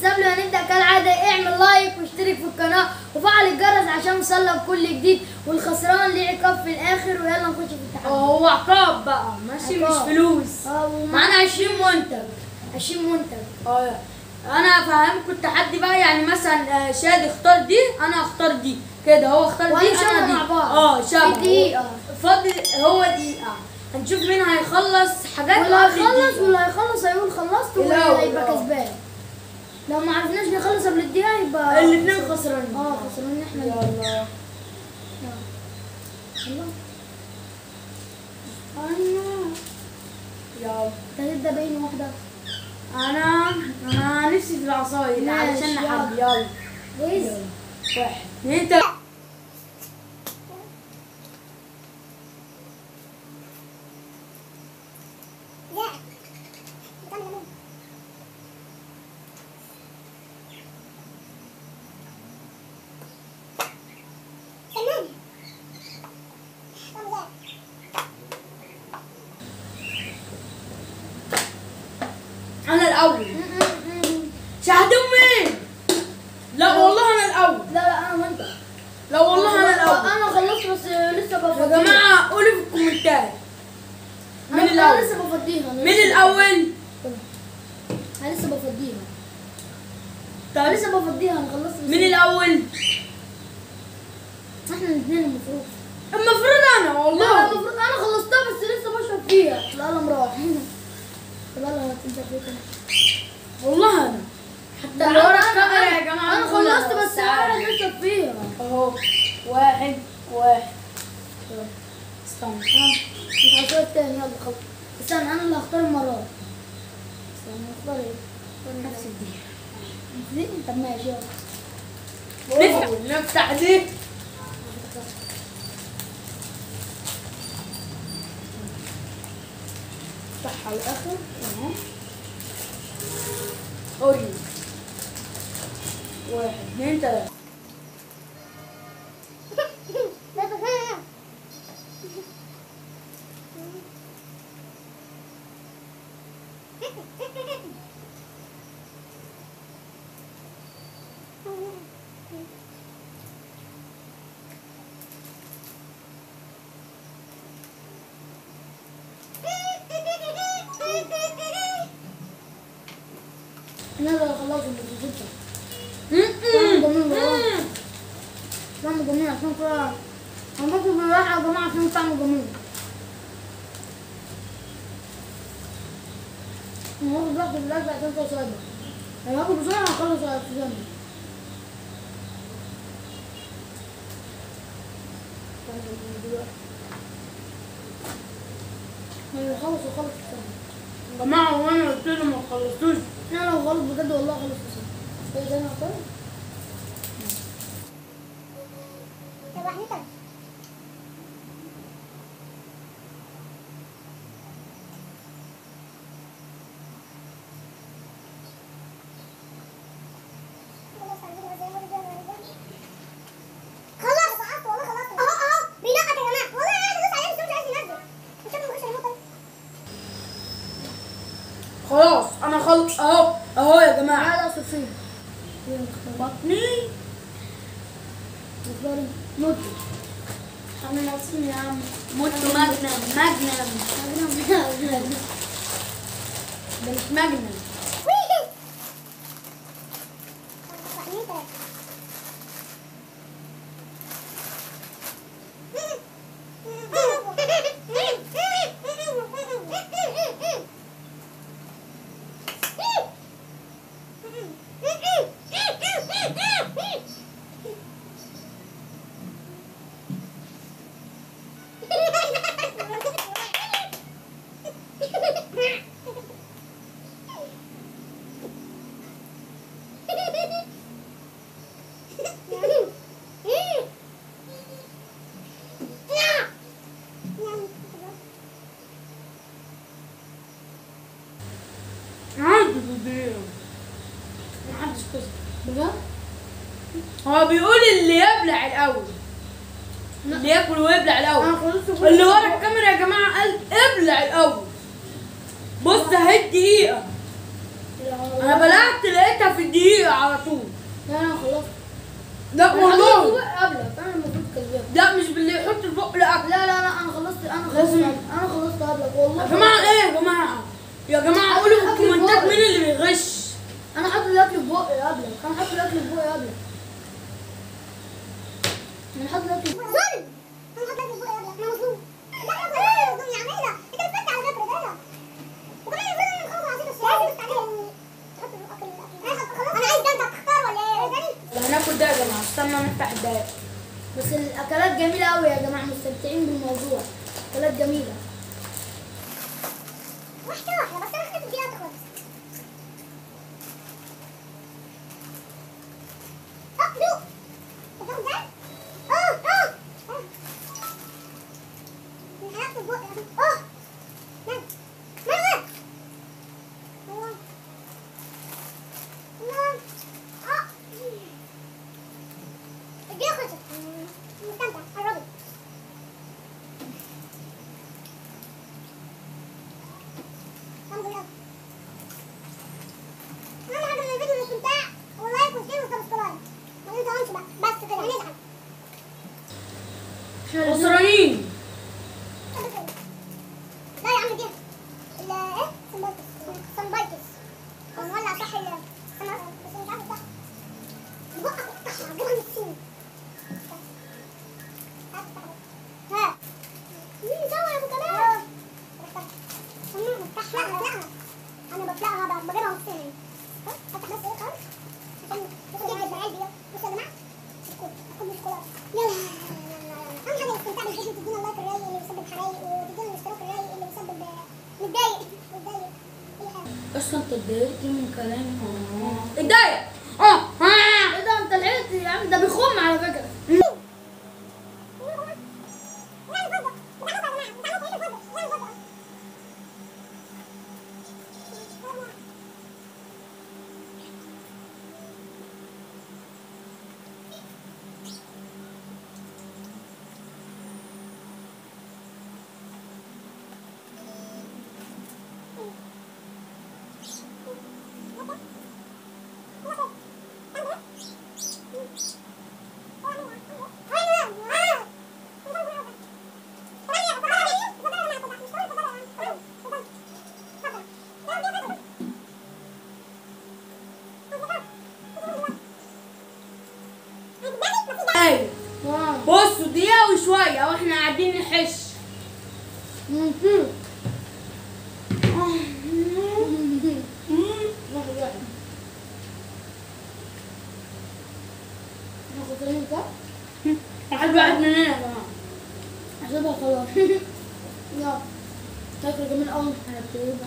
بس قبل ما نبدا كالعاده اعمل لايك واشترك في القناه وفعل الجرس عشان نوصلك كل جديد، والخسران ليه عقاب في الاخر. ويلا نخش في التحدي. هو عقاب بقى ماشي، عقاب. مش فلوس. معانا 20 منتج. 20 منتج. انا فاهمكم التحدي بقى، يعني مثلا شادي اختار دي، انا اختار دي كده، هو اختار دي وهنشوفها انا دي مع بعض. شبه. في دقيقه فاضل هو دقيقه، هنشوف مين هيخلص حاجات. واللي هيخلص هيقول خلصت وهيبقى كسبان. لو ما عرفناش نخلص قبل الدقيقه يبقى الاثنين خسرانين. خسرانين احنا. يلا يلا انت هتبدا باين واحده. انا نفسي في العصاير علشان نحب. يلا جاهز؟ 1 2 3. انا الاول. شاهدوا مين؟ لا والله انا الاول. لا انا وانت. لا والله انا الاول. انا خلصت بس لسه بفضيها. يا جماعه قولوا في الكومنتات مين انا الاول. لسه بفضيها. مين الاول؟ انا لسه بفضيها. طيب انا لسه بفضيها. انا خلصت بس. مين الاول؟ احنا الاثنين المفروض انا والله. المفروض انا خلصتها بس لسه بشرب فيها. القلم راح. طب يلا انت فين؟ والله انا حتى اللي ورا الكاميرا يا جماعه. انا خلصت بس انا بشرب فيها. اهو 1 1. استنى مش هصير التاني. يلا خلص. استنى انا اللي هختار المرة. استنى اختار ايه؟ نفس دي. دي؟ طب ماشي يلا. نفتح دي. افتحها على الاخر اهو. اوريو 1 2 3. انا اللي هخلصهم بس جدا. طعمه جميل عشان كده انا باكل بالراحة يا جماعة عشان طعمه جميل. انا باخد راحتي بالاكل عشان كده صايبة. لو هاكل بسرعة هخلص في ثانية. خلص وخلص في ثانية. يا جماعه وانا قلت لهم ما تخلصوش. انا لو غلط بجد والله خلص في ثانية. ايه ده انا هختار؟ طب واحدة تانية. خلاص انا خلص اهو يا جماعه. هذا صفين. بطني اختاري موت. انا ناقصين يا عم. موتو ماجنم ماجنم. ده مش ماجنم. محدش كسب بجد؟ هو بيقول اللي يبلع الاول، اللي ياكل ويبلع الاول. خلصت اللي ورا الكاميرا يا جماعه قال ابلع الاول. بص اهي الدقيقه، انا بلعت لقيتها في الدقيقه. لا أنا والله. حطيت في بقي قبلك، انا المفروض كذاب. لا مش باللي يحط في بقه الاكل. لا انا خلصت لازم. انا خلصت قبلك والله. يا جماعه ايه يا جماعه؟ يا جماعه قولوا في أكل الكومنتات بقى. مين اللي بيغش. انا حاطط الاكل في بقي قبلك، انا حاطط الاكل في بقي قبلك. انا حاطط الاكل في بقي. ظلم. انا حاطط لك البوق قبلك، انا مظلوم. لا انا مظلوم يا عم، ايه ده؟ انت بتفتح على فكره ده. وكمان المفروض ان نخلص عصير الشاي بس عليه تحط الاكل انا عايز ده، انت هتختار ولا ايه؟ لا هناكل ده يا جماعه، استنى نفتح الدقايق. بس الاكلات جميله قوي يا جماعه، مستمتعين بالموضوع. اكلات جميله. واحده واحده بس، انا خدت فيها خالص. دوق. تاخد ده؟ من حلاوه البق يا اخي. مروه. اديها خلصت. مستمتع، قربت. الحمد لله. اهم حاجه من الفيديو الاستمتاع واللايك والشير والسبسكرايب. ما ننساهمش بقى، بس كده هنزعل. خسرانين. لا يا عم دي ايه؟ سمبايتس. هنولع صح بس مش عارف صح. بقى افتحها، هجيبها من السين. ها مين سوى يا ابو كمال؟ بفتحها. انا بفلقها بقى، بجيبها من السين. افتح بس ايه خالص عشان تيجي العيال دي. بصوا يا جماعه، اكل شوكولاته. يلا اهم حاجه الاستمتاع بالفيديو، تدينا اللايك الرايق اللي بيسبب حرايق، وتدينا الاشتراك الرايق اللي بيسبب متضايق اي حاجه. اصلا انت اتضايقت من كلامي. اتضايق. ايه ده انت لعبت يا عم؟ ده بيخم على فكره. ايوه بصوا دقيقة وشوية واحنا قاعدين نحش. واحد مننا يا جماعة. احسبها خلاص. يلا شكله جميل قوي. هنبتدي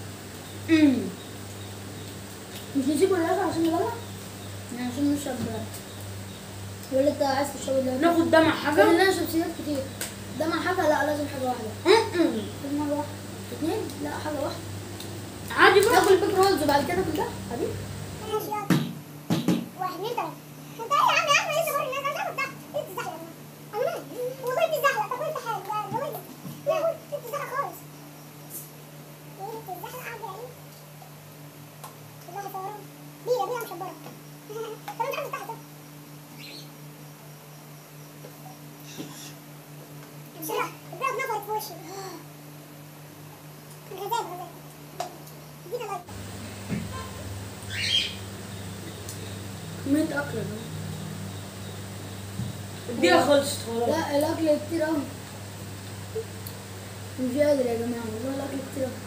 مش نسيبه للاخر عشان نبلع؟ يعني عشان نشرب. ولا انت عايز تشرب ده؟ ناخد ده مع حاجة؟ خلينا نشرب سيجارات كتير. ده مع حاجة؟ لا لازم حاجة واحدة. لازم مرة واحدة. اتنين؟ لا حاجة واحدة. عادي بقى. ناكل بيك رولز وبعد كده ناكل ده حبيبي. ماشي يلا. واحد اتنين تلاته. انت ايه يا عم لسه بقول الناس انا بتاع انت زحله. انا مالي والله انت زحله. طب انت حاجه يا جوز. لا انت زحله خالص. ايه انت زحله قاعده يعني؟ والله صورهم بيها مشبره. طب انت عايز تحت. بسرعه الباب نفرت في وشي. غزال ادينا لايك. 100 أكلة ده. الدقيقة خلصت خلاص. لا الأكل كتير أوي. مش قادر يا جماعة والله الأكل كتير أوي.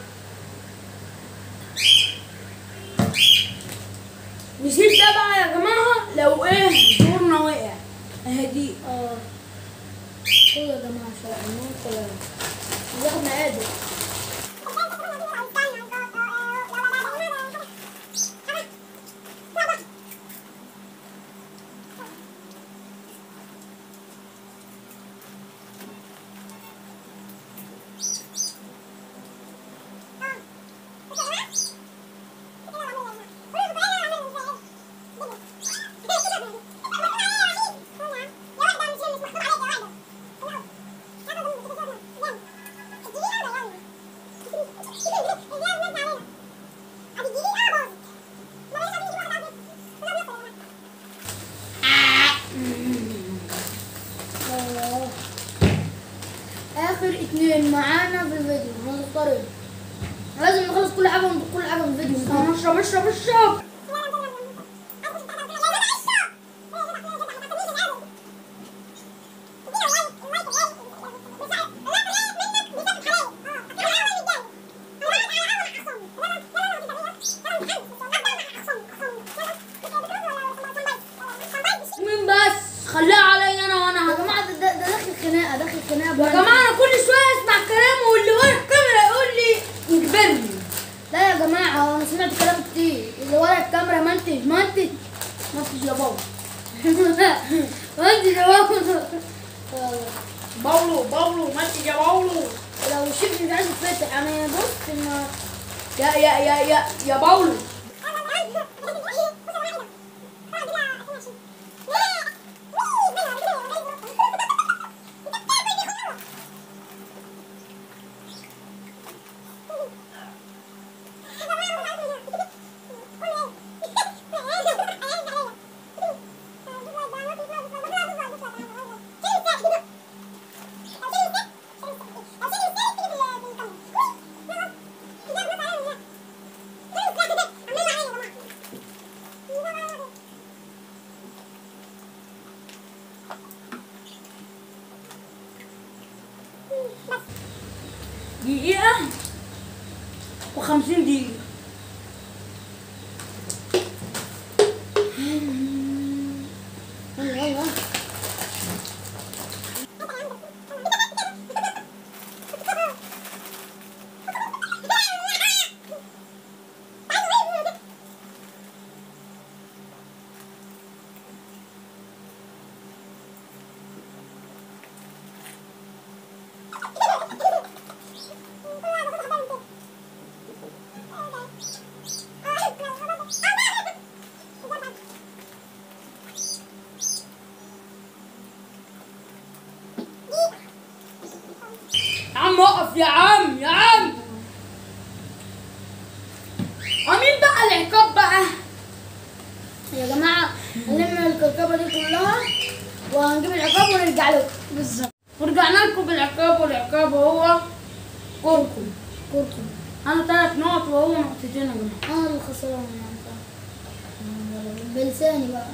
نسيب ده بقى يا جماعة لو ايه زورنا وقع. اهدي. خد يا جماعة شوية النور كلها. ناخد مقادر. هنختار ايه؟ لازم نخلص كل حاجه ونضيف كل حاجه في الفيديو. اشرب اشرب اشرب. مين بس؟ خليها عليا انا يا وانا جماعه ده داخل خناقه داخل خناقه يا جماعه انا كل شويه اسمع كلامه واللي ورا الكاميرا يقول لي اجبرني. لا يا جماعه انا سمعت كلام كتير. اللي ورا الكاميرا منتج يا بابا. منتج يا بابا. باولو ماشي يا باولو. لو الشيف مش عايز يتفتح يعني بص ما يا باولو. دقيقة و50 دقيقة. يلا يا عم وقف يا عم مين بقى العقاب بقى؟ يا جماعه هنلم الكركبه دي كلها وهنجيب العقاب ونرجع لكم. بالظبط. ورجعنا لكم بالعقاب والعقاب هو كركم. انا 3 نقط وهو نقطتين يا جماعه. انا اللي خسران يعني بلساني بقى.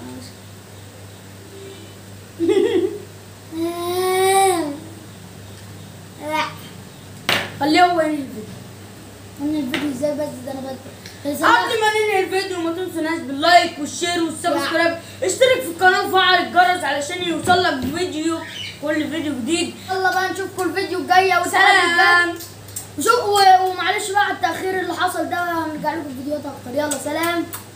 خليه هو ينهي الفيديو. ان الفيديو ازاي بس ده انا بدي قبل ما ننهي الفيديو ما تنسوناش باللايك والشير والسبسكرايب. اشترك في القناه وفعل الجرس علشان يوصلك فيديو كل فيديو جديد. يلا بقى نشوفكم الفيديو الجاي سلام. ومعلش بقى على التأخير اللي حصل ده هنرجع لكم فيديوهات اكتر. يلا سلام.